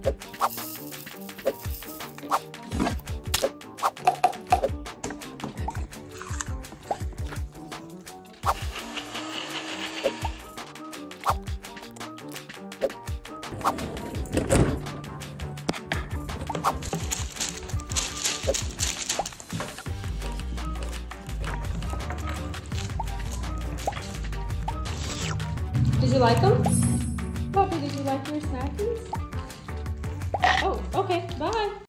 Did you like them? Puppy, did you like your snackies? Oh, okay, bye.